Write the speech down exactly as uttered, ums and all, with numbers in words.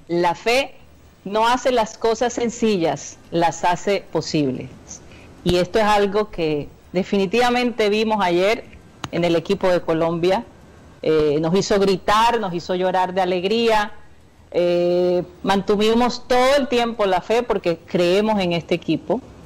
La fe no hace las cosas sencillas, las hace posibles. Y esto es algo que definitivamente vimos ayer en el equipo de Colombia. Eh, nos hizo gritar, nos hizo llorar de alegría. Eh, mantuvimos todo el tiempo la fe porque creemos en este equipo.